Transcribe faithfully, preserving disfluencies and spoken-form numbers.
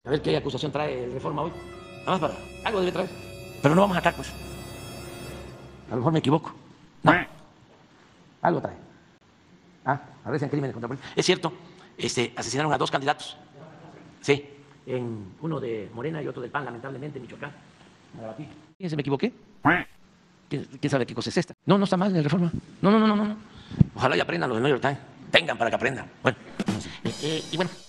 A ver qué acusación trae el Reforma hoy. Nada más para... Algo debe traer. Pero no vamos a estar, pues. A lo mejor me equivoco. No. Algo trae. Ah, arrestan crímenes contra la policía. Es cierto, este, asesinaron a dos candidatos. Sí, en uno de Morena y otro del P A N, lamentablemente, en Michoacán. ¿Quién se me equivoqué? ¿Quién, ¿Quién sabe qué cosa es esta? No, no está mal en el Reforma. No, no, no, no, no. Ojalá y aprendan los del New York Times. Tengan para que aprendan. Bueno, eh, eh, y bueno.